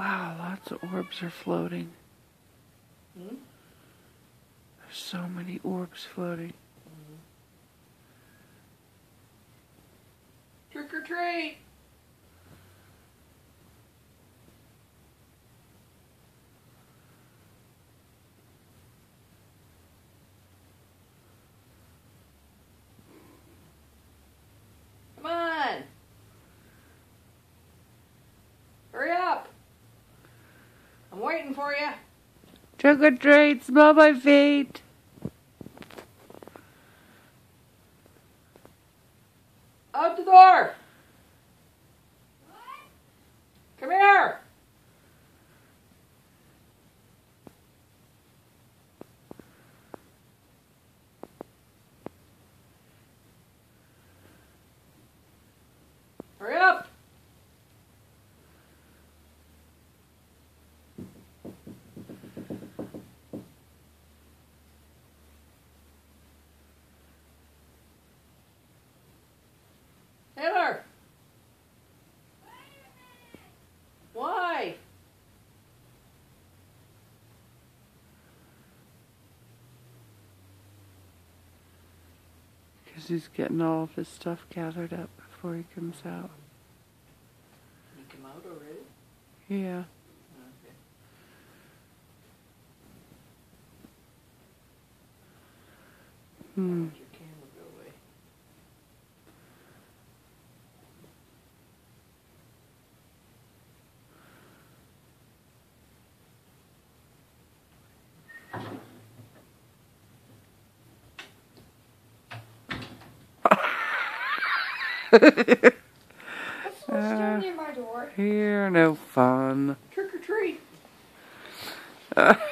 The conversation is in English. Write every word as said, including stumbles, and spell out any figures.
Wow, lots of orbs are floating. Hmm? There's so many orbs floating. Mm-hmm. Trick or treat! Come on! Hurry up! I'm waiting for you. Trick or treat, smell my feet. Out the door! What? Come here! Hurry up! Taylor! Why? Because he's getting all of his stuff gathered up before he comes out. You come out already? Yeah. Okay. Hmm. Let your camera go away. What's uh, near my door? You're no fun. Trick or treat! Uh,